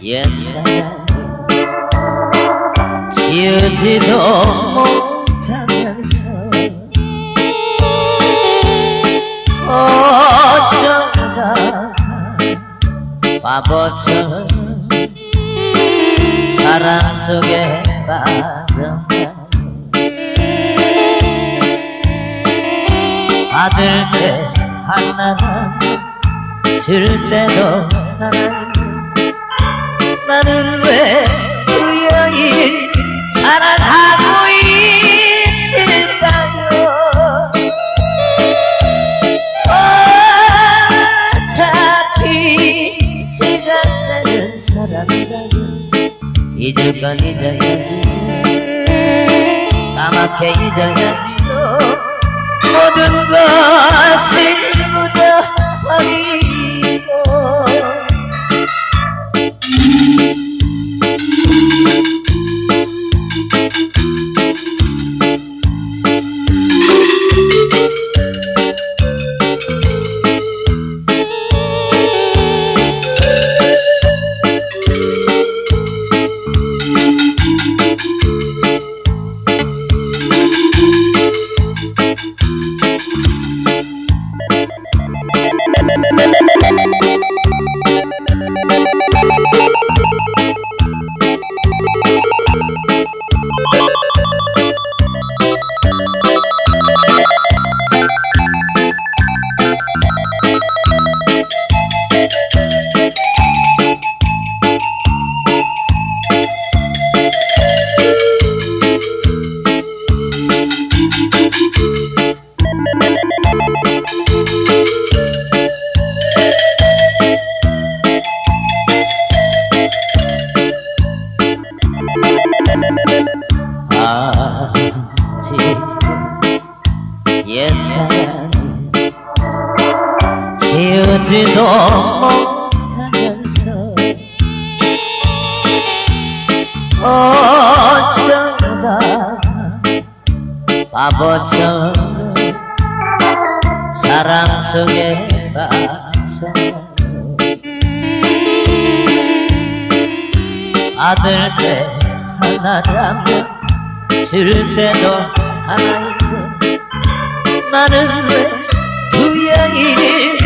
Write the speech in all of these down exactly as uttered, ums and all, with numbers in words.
옛사랑 지우지도 못하면서 어쩌다가 바보처럼 사랑 속에 빠졌나. 받을 때 하나만 줄 때도 하나. 나는 왜 우연히 사랑하고 있을까요? 어차피 제가 다른 사람이라면 잊을 건 잊어야지, 까맣게 잊어야지요. 모든 것을 묻어버리고 옛사랑이 지우지도 못하면서 어쩌다가 바보처럼 사랑 속에 빠져. 받을 때 하나라면 줄 때도 하나인데 나는 왜 우연히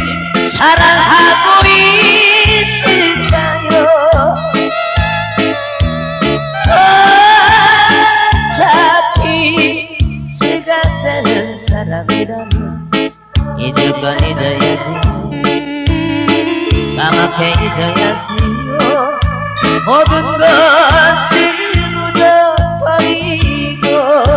사랑하고 있을까요? 어차피 제가 다른 사람이라면 잊을 건 잊어야지, 까맣게 잊어야지요. 모든 것을 묻어버리고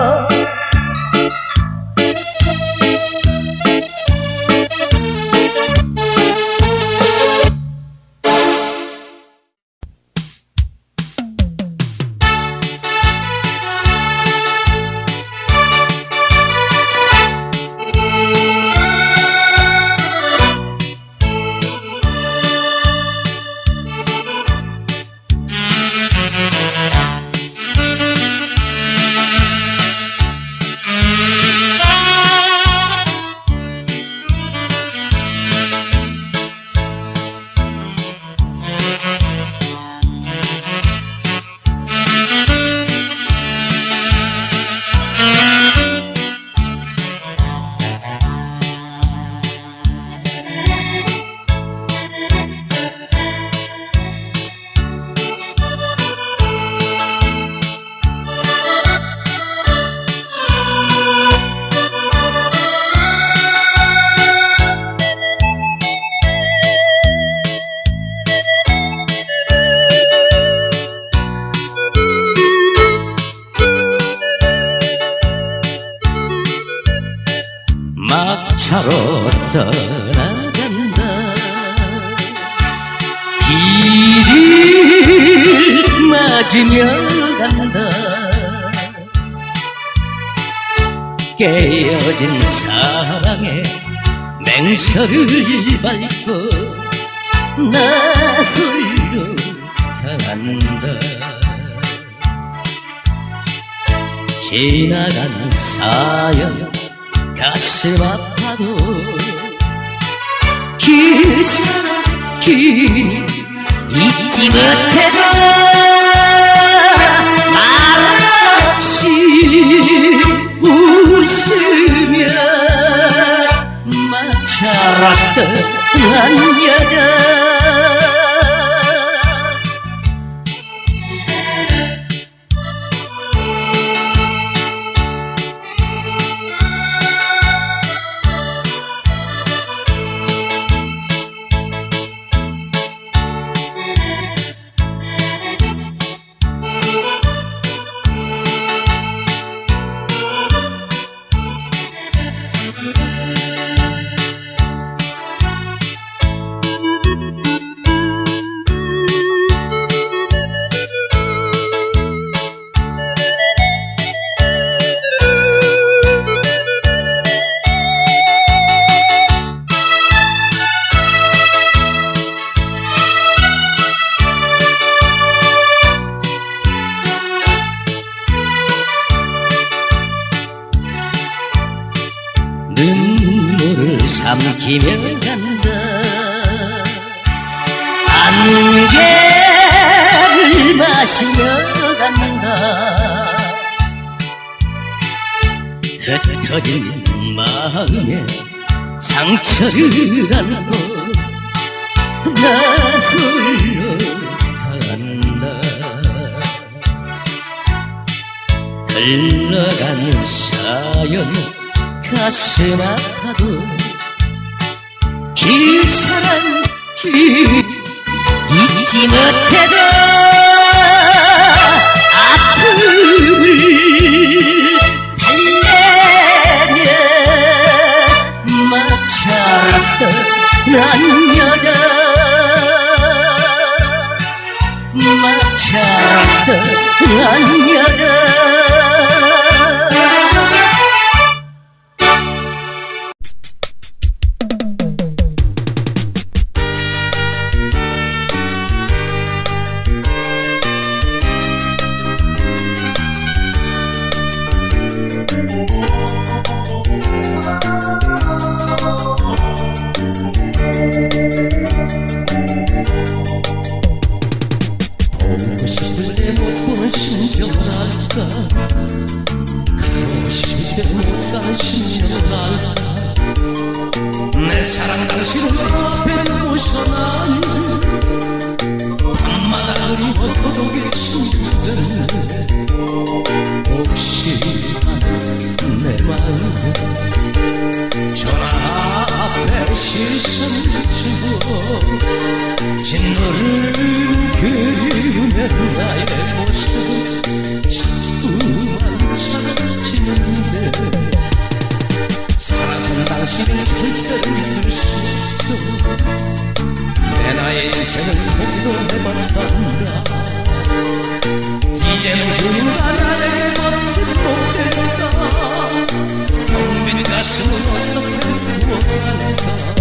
막차로 떠나간다. 길을 맞으며 간다. 깨어진 사랑에 맹서를 밟고 나 홀로 간다. 지나간 사연 가슴 아파도 그 사랑 그 잊지 잊지 못해도 말 없이 웃으며 맞춰왔던 한 여자 눈물을 삼키며 간다 안개를 마시며 간다 흩어진 마음에 상처를 안고 나 홀로 간다 흘러가는 사연 가슴 아파도 그 사랑 그 잊지 못해도 아픔을 달래며 맞춰왔던 난 여자 맞춰왔던 난 여자 보고 싶을 때 못 보는 심정을 알까 가고 싶을 때 못 가는 심정을 알까 내 사랑 당신은 앞에 모셔나니 밤마다 그리워 고독의 친구들 혹시 내 마음에 전화 앞에 시선을 주고 진노를 그리우면 나의 모습 자꾸만 찾아지는데 사랑은 당신을 절대로 잊을 수 없어 내 나의 인생을 공동해봤단다 이제는 누가 나에게 멋진 못된다 텅빈 가슴은 어떻게 구원할까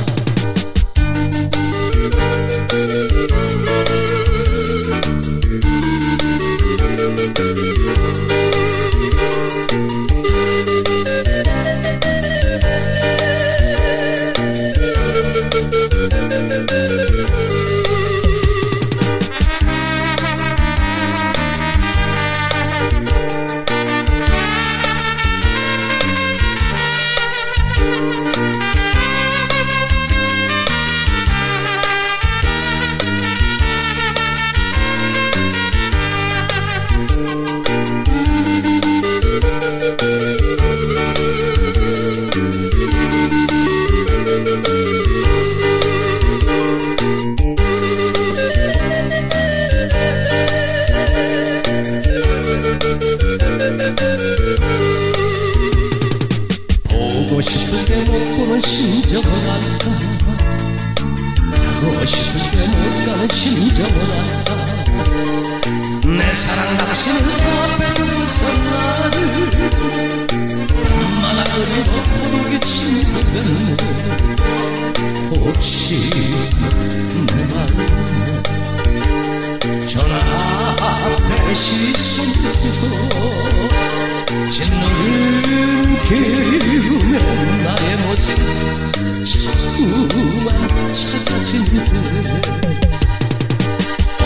보고 싶을 때 못 보는 심정을 알까 가고 싶을 때 못 가는 심정을 알까 내 사랑 당신은 앞에 두고서 나를 엄마나 그리워 고독의 친구들 혹시 내 마음에 전화 앞에 시선을 두고 진노를 그리우면 나의 모습 자꾸만 찾아지는데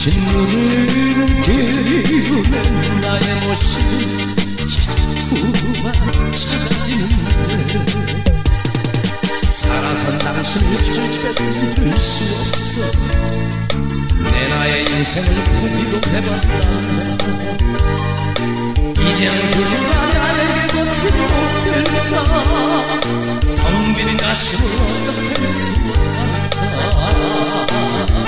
눈을 그리우면 나의 모습 자꾸만 찾아지는데 살아선 당신을 절대 잊을 수 없어 내 나의 인생을 포기도 해봤다 이젠 그가 나에게 걷지 못할까 텅 빈 가슴을 어떻게 두었을까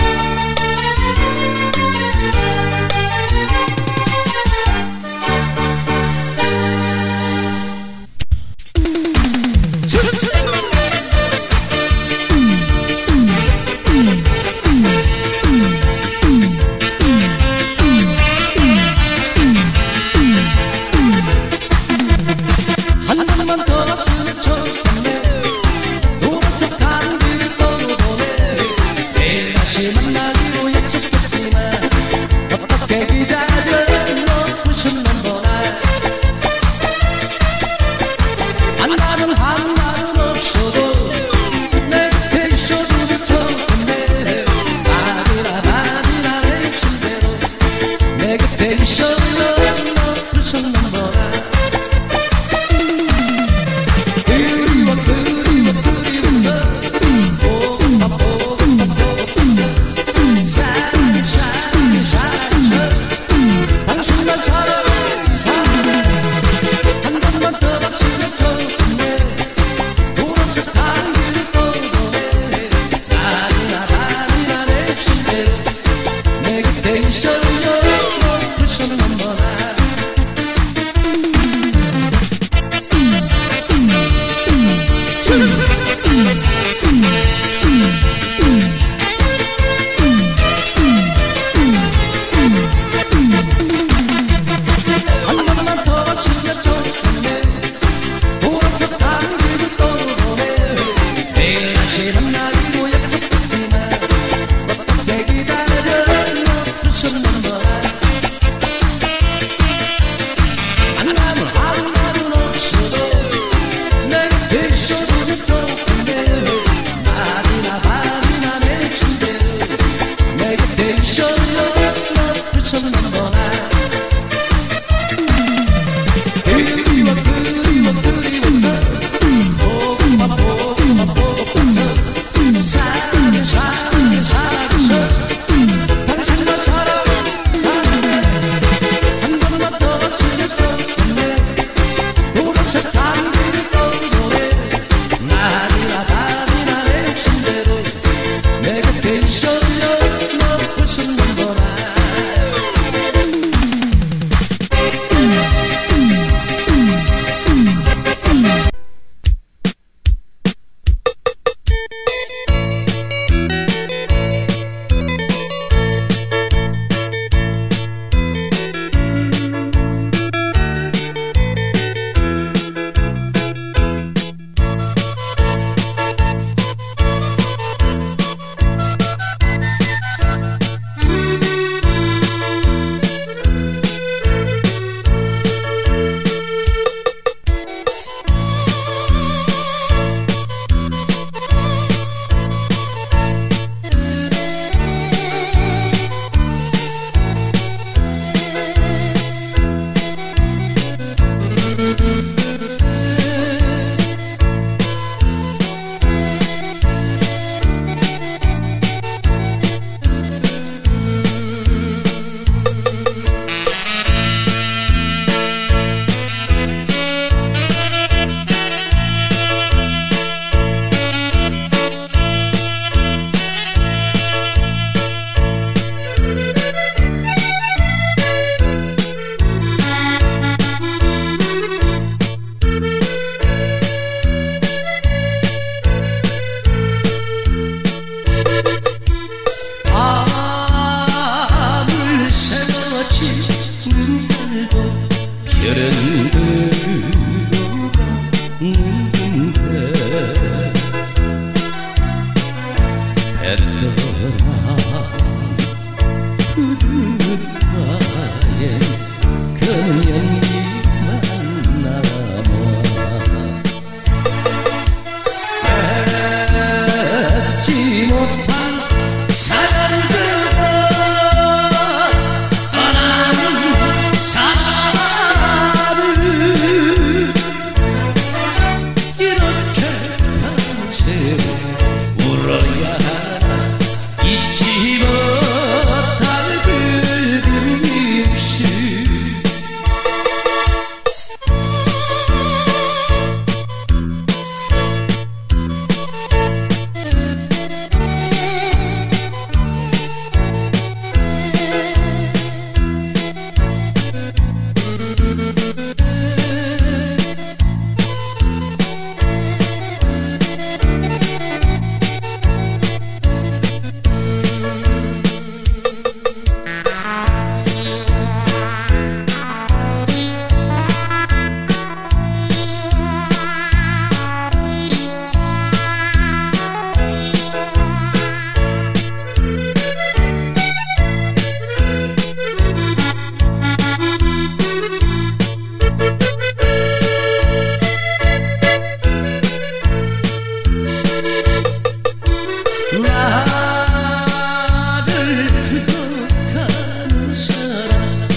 나를 두고 가는 사람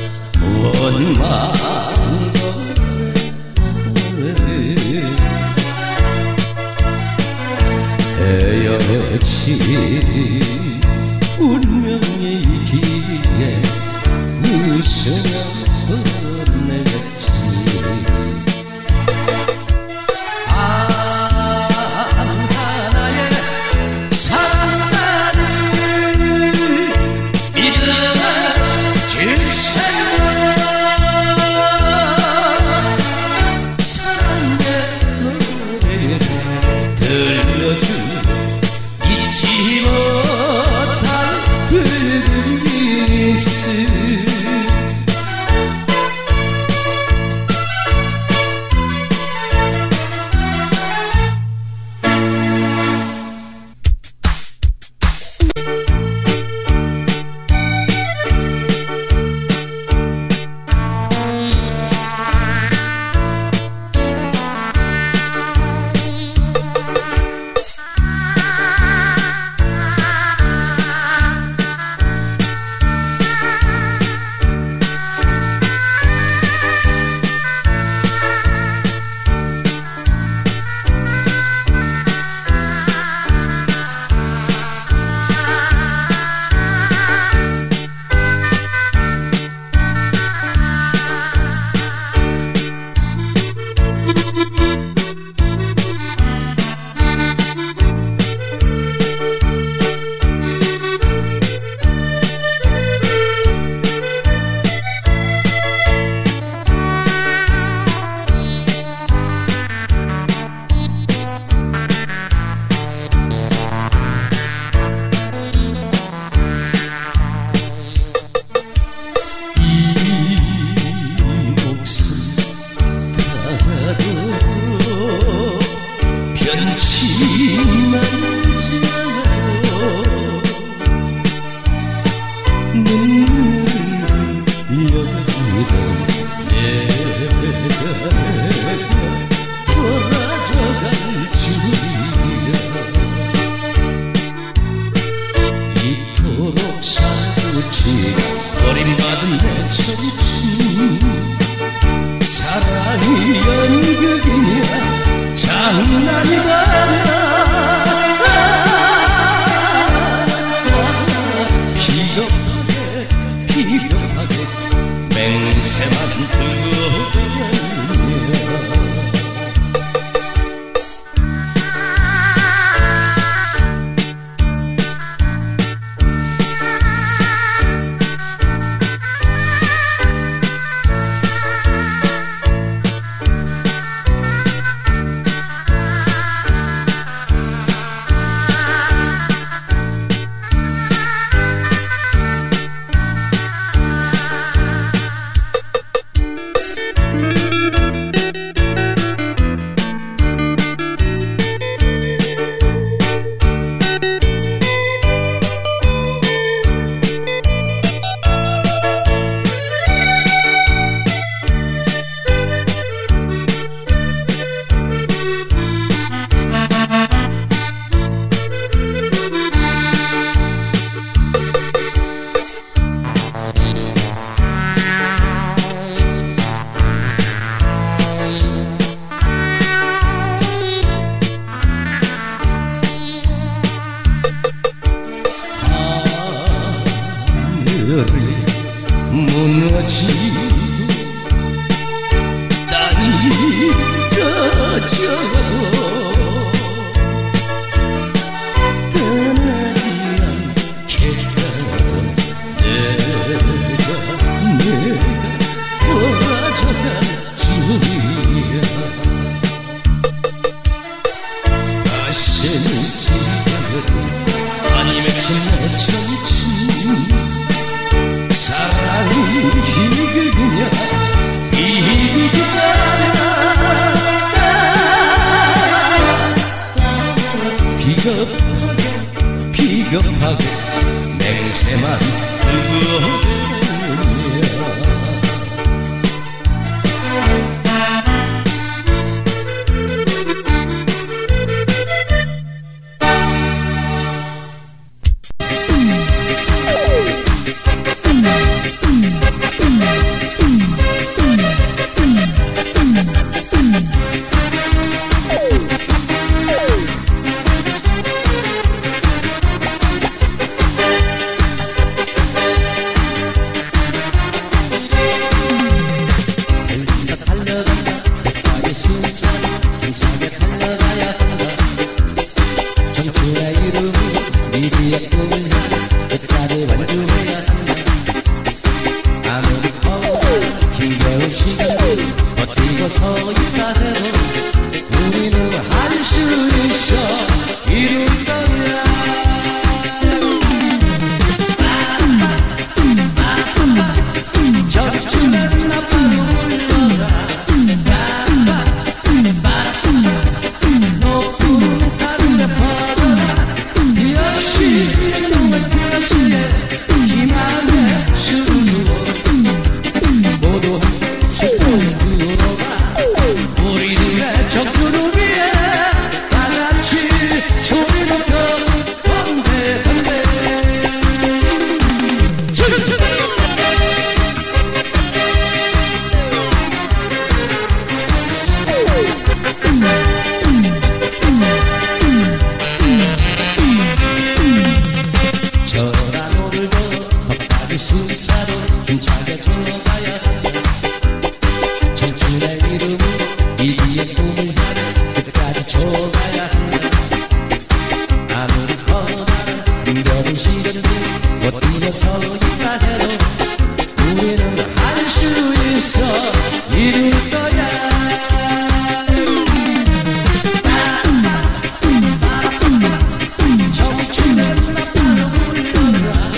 원망 헤어진 운명의 길에 웃으며 보냈지. 아, 하나의 사랑을 믿어주세요. 사랑의 노래를 들려주 잊지 못할 붉은 입술. 버림받은 내 청춘 사랑이 연극이냐 장난이다. 비겁하게 비겁하게 맹세만 무너지고 땅이 꺼져도 떠나지 않겠다. 내가 내가 도와줘갈 줄이야. 다시는 지겨워도 아니 맺힌 내 청춘 사랑이 희극이냐 비극이냐. 비겁하게 비겁하게 맹세만 들고 우리의 꿈을 향해 끝까지 완주해야 한다. 아무리 커도 힘겨운 시간을 버티고 서 있다 해도 우리는 할 수 있어. 이룰 거야. 젖주는 나팔을 불러라. 높은 하늘에 퍼져라. 역시 영원한 역시에 희망의 수로 모두 함께 들어가. 우리들의 적구를 위해 다같이 소리 높여 번개 번개. 저란 오늘도 덕박이 순차로 힘차게 졸라가야 한다. 청춘의 이름으로 이기의 꿈을 향해 끝까지 좁아야 한다. 아무리 커다란 힘겨운 시련들 못 뛰어서 있다 해도 우리는 할 수 있어. 이룰 거야. 청춘의 나팔을 불러라.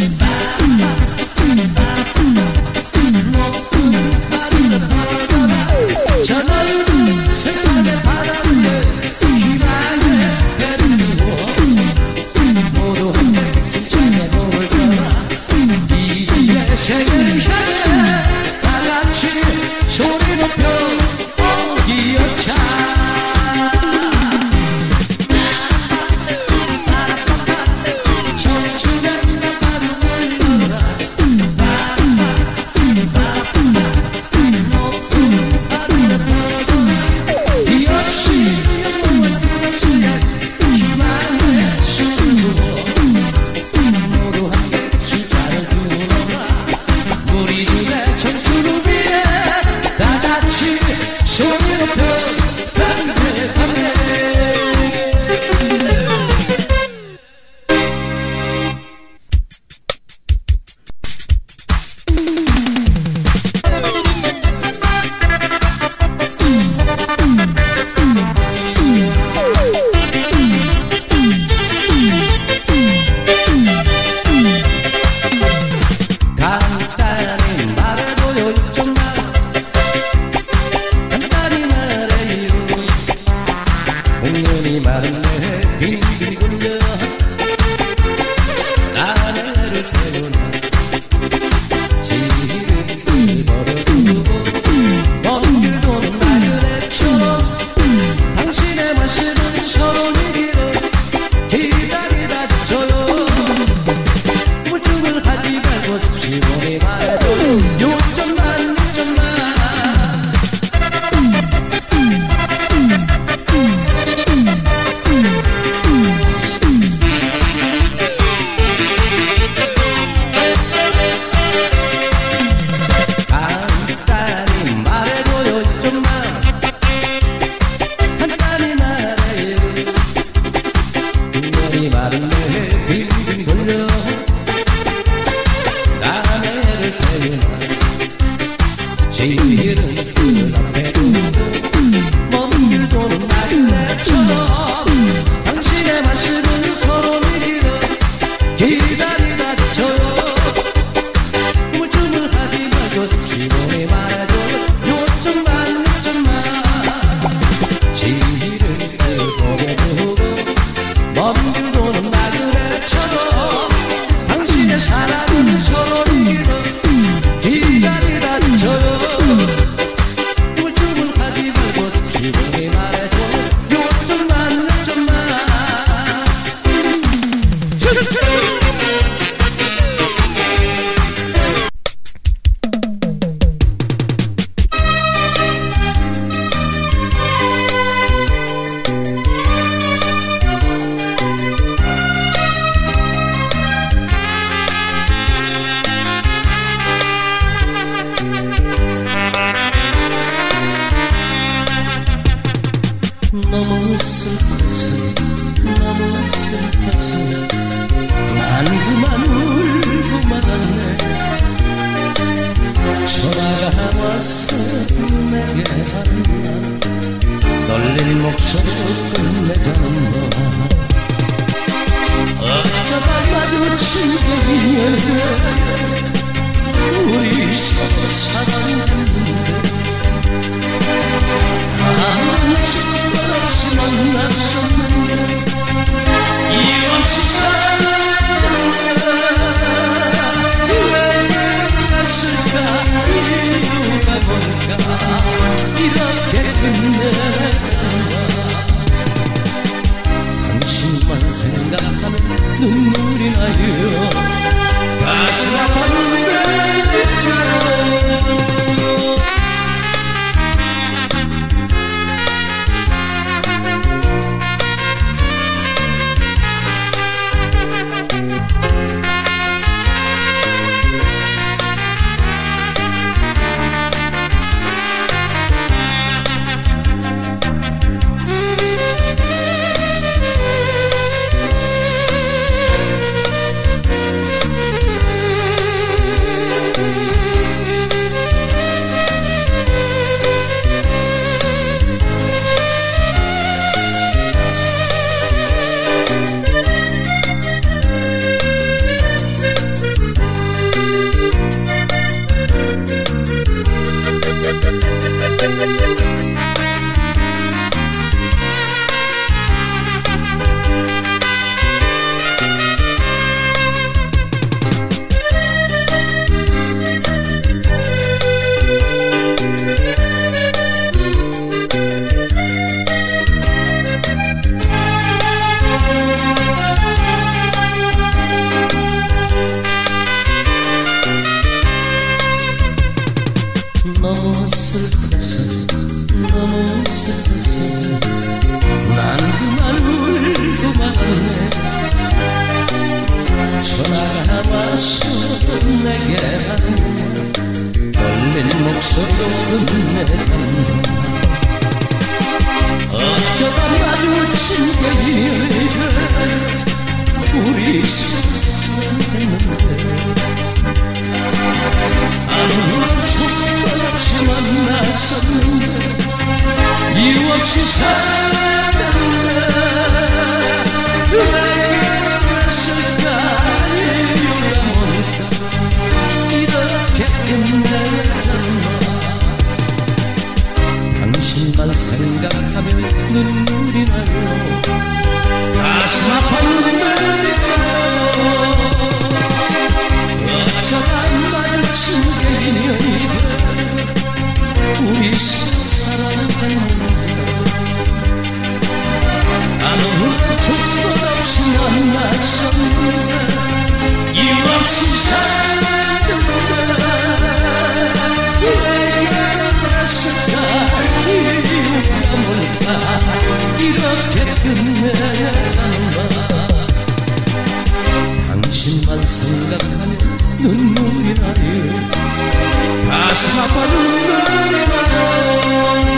높은 하늘에 퍼져라. 저 넓은 세상의 바람 위에 희망의 배를 이루어 모두 함께 힘차게 돌을 거라. 이기의 세계를 향해 다같이 소리 높여 오기어차. 청춘의 나팔을 불러라. 높은 하늘에 퍼져라. 역시 영원한 역시에 희망의 수로 모두 함께 숫자를 들어라. 우리들의 청춘을 위해 다같이 소리 높여 번개 번개. 간단히 말해줘요 정말. 간단히 말해요. 공연이 많네 빙빙 돌려 나래를 태우나. 시를 버려두고 먼 길 도는 나그네처럼 당신의 말씀을 서로 이기로 기다리다 줘요. 우중을 하지 말고 시원히 말해줘요. 요점만 요점만. 간단히 말해줘요 요점만. 간단히 말해요. 분명히 말했네 빙빙 돌려 나래를 태우나. 마주친 인연들 우리 서로 사랑했는데 아무런 축복 없이 만났었는데 이유 없이 사랑했는데 왜 그랬을까 이유가 뭘까 이렇게 끝내잖아 당신만 생각하면 눈물이 나요 가슴 아팠는데 너무 슬퍼서 너무 슬퍼서 난 그만 울고 말았네 전화가 와서 내게 하네 떨린 목소리로 끝내잖아 어쩌다 마주친 거이들 우리 사랑했는데 아무런 축복 없이 만났었는데 이유 없이 사랑했는데 왜 그랬을까 이유가 뭘까 이렇게 끝내잖아 당신만 생각하면 눈물이 나요 가슴 아팠는데 어쩌다 마주친 게 인연이야 우리 사랑했는데 아무런 축복 없이 만났었는데 이유 없이 사랑했는데 왜 그랬을까 이유가 뭘까 이렇게 끝내잖아 당신만 생각하면 눈물이 나요 가슴 아파 눈물이 나요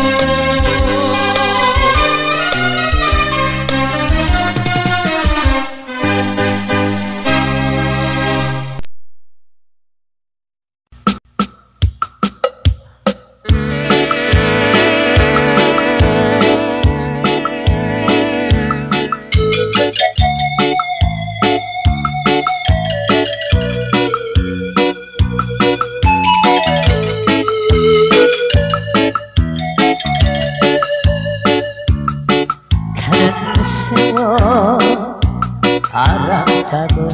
바람타고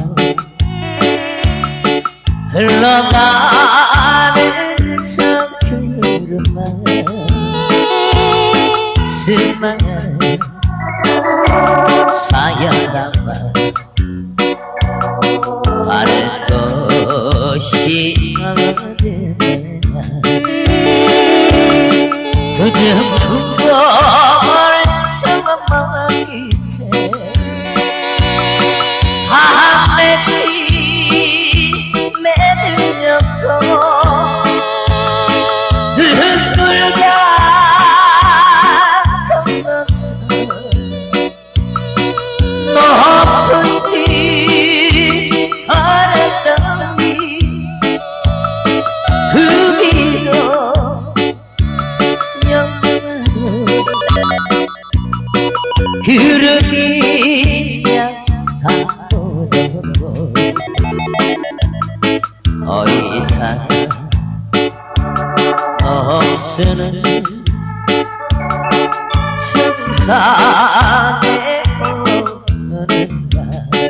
흘러가는 저 구름만 스마일 사연담아 다른 것이 어디나 그저 그걸 생각만 있대 밤매치 매들렸고 눈물가 건넜어 너 쓰는 청산에 오는가.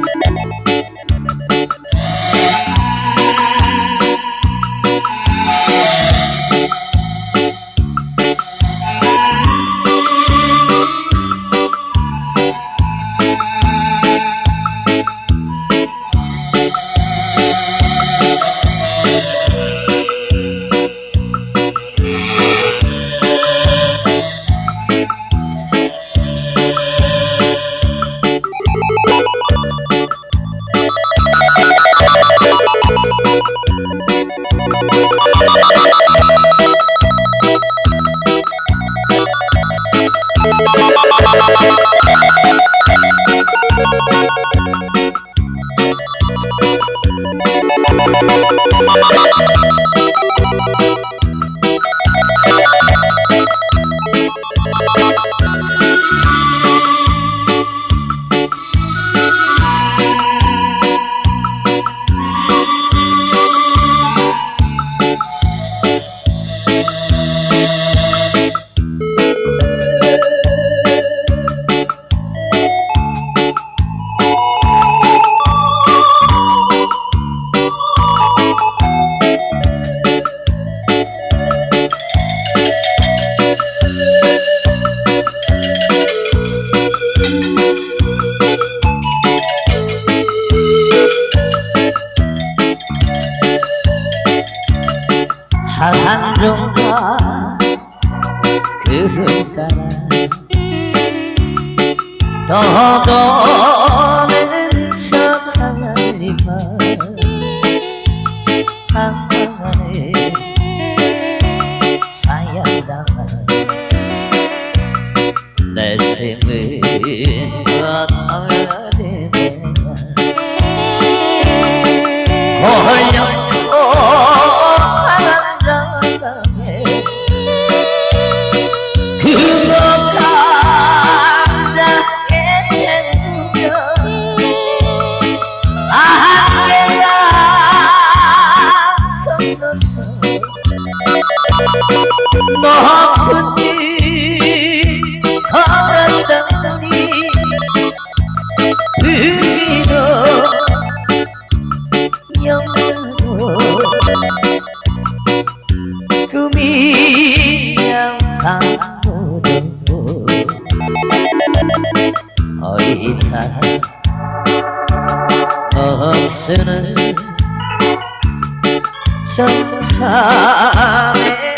한종과 그가라 떠도는 서산이만 한강안에 사양당한 내 생은 어디매냐 고헐렸고 높은이 걸었더니 의기도 영원으로 꿈이야 방구도 어이타 억수는 정상에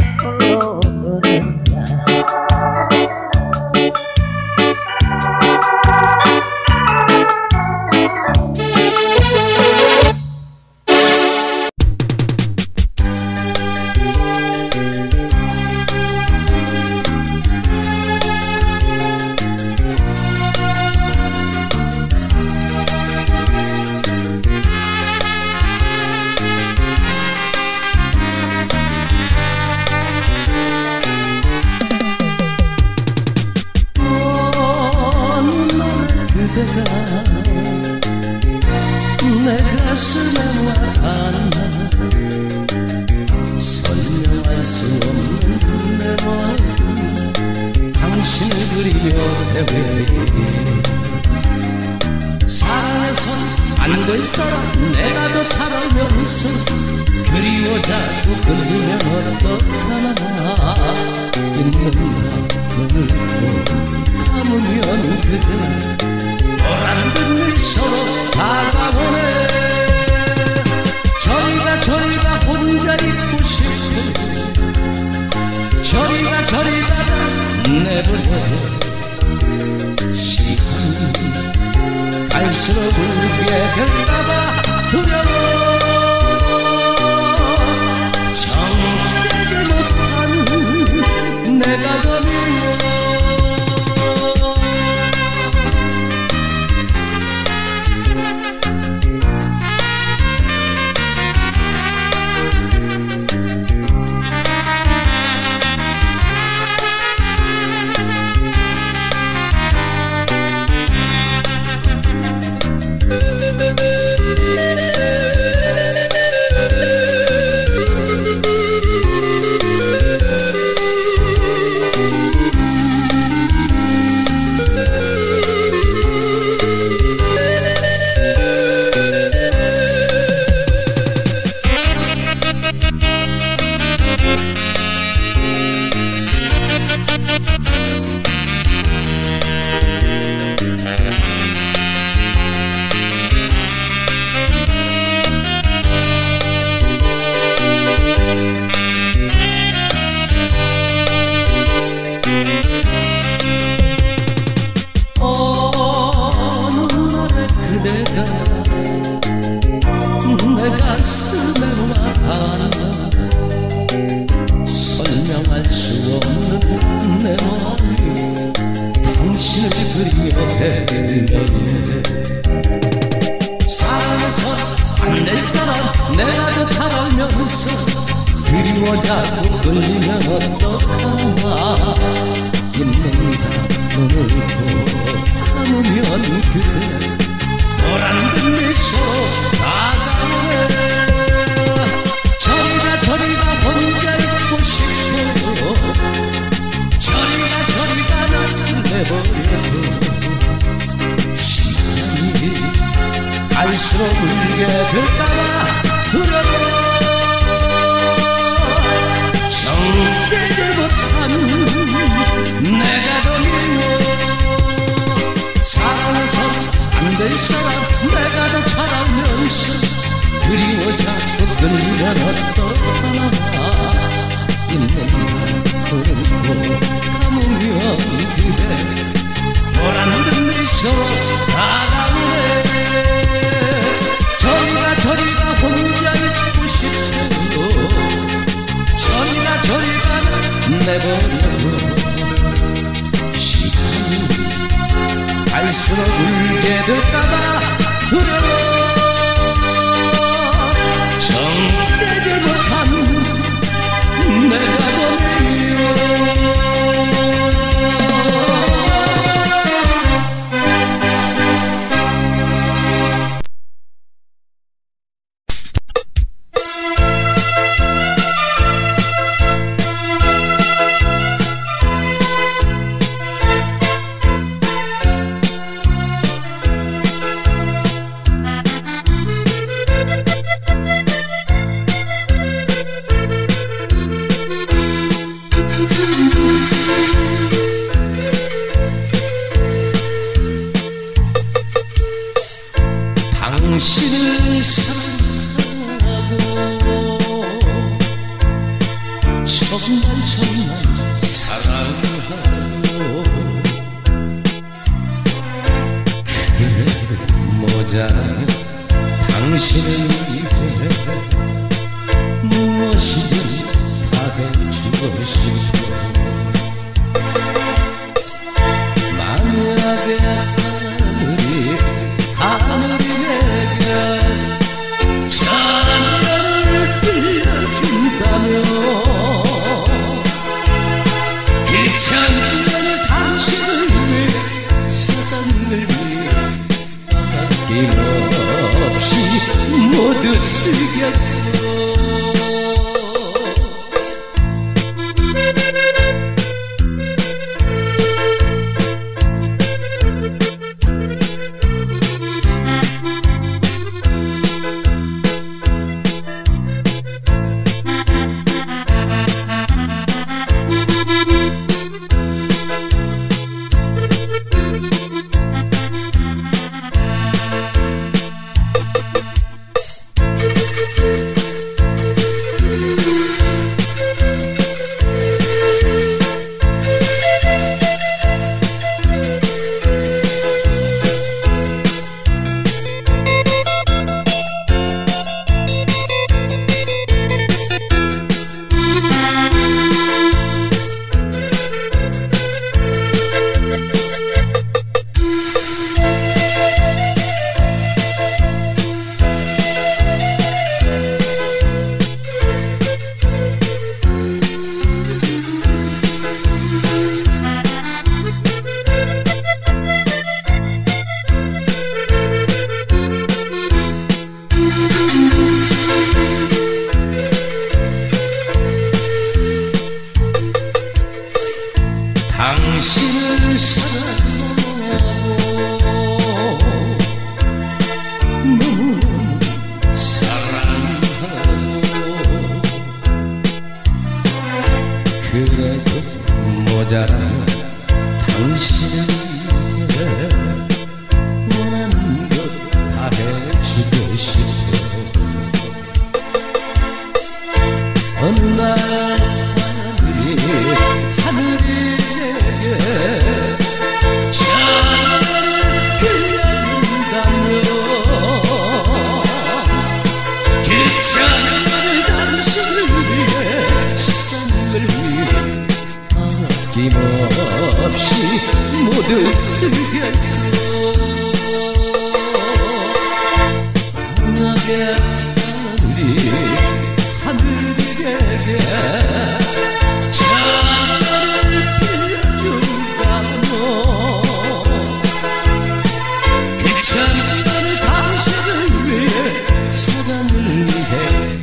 내 가슴에 와닿나 설명할 수 없는 내 마음 당신을 그리며 헤매리 사랑해선 안 될 사람 내가 더 잘알면서 그리워 자꾸 끌리면 어떡하나 있는 눈을 감으면 그대 보란듯이 서로 다가오네 저리가 저리가 혼자 있고 싶어 저리가 저리가 내버려 시간이 갈수록 울게 될까봐 두려워 정되지 못한 내가 더 미워 baby. 내 가슴에 와닿아 설명할 수 없는 내 마음이 당신을 그리며 헤매네. 사랑해서 안 될 사람 내가 더 잘 알면서 그리워 자꾸 끌리면 어떡하나. 입는다 눈을 감으면 그대 보란 듯 미소 다가오네. 저리가 저리가 혼자 있고 싶어. 저리가 저리가 난 내버려둬. 시간이 갈수록 울게 될까봐 두려워. 정되지 못한 내가 더 미워. 사랑해서 안 될 사람 내가 더 잘 알면서 그리워 자꾸 끌리면 어떡하나. 있는 눈을 감으면 그대 보란 듯 미소 다가오네. 저리가 저리가 혼자 있고 싶어. 저리가 저리가 내버려둬. 시간이 갈수록 울게 될까봐 두려워. 정되지 못한 내가 더 미워. 당신을 사랑하고 정말 정말 사랑하고 그래도 모자라. 당신을 위해 무엇이든 다 해주고 싶어. 만약에 하늘이 하늘이 내게 찬양을 빌려준다면 이 찬양을 당신을 위해 세상을 위해 아낌없이 모두 쓰겠어. 당신을 사랑하고 너무너무 사랑하고 그래도 모자라. 당신을 원하는 것 다 해주고 싶어. 어느 날 하늘이 하늘이 찬양을 빌려준다면 우리에게 우리 하늘에게 찬란을 빌려준다며 그 찬란을 당신을 위해 사랑을 위해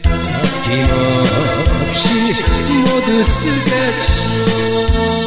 아낌없이 모두 쓰겠소.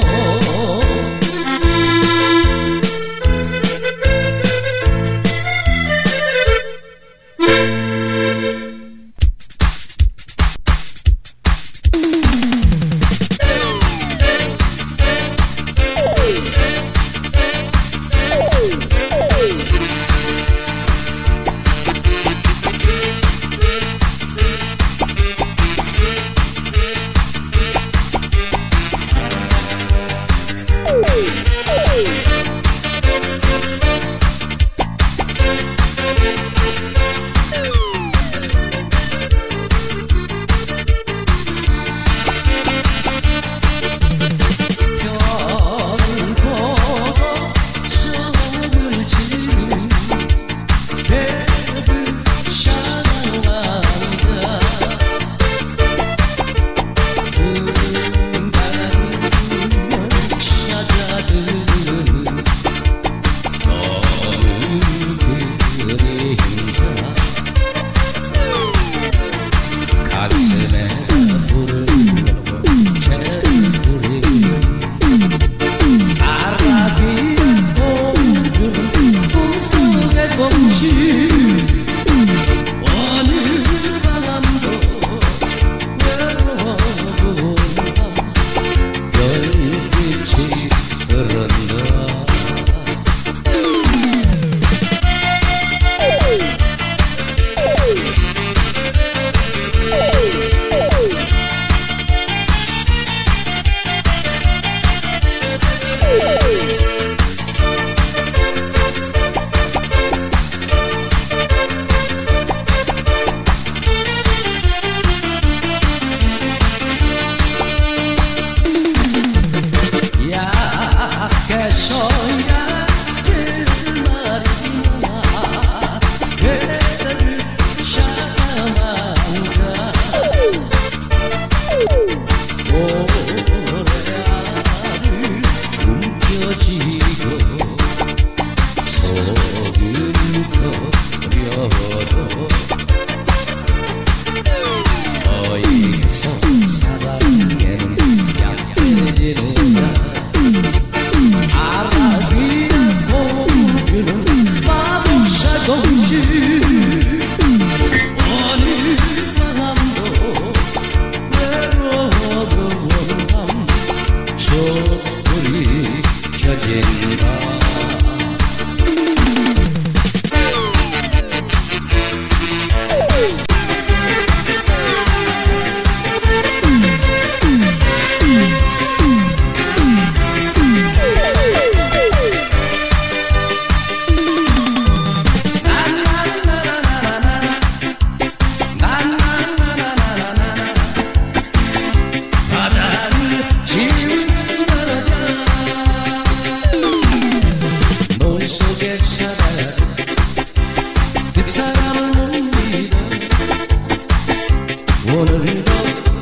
오늘도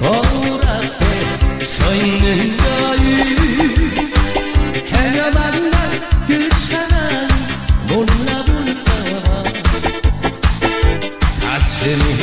거울 앞에 서 있는 거이 해가 만난 그 사랑 몰라볼까 가슴이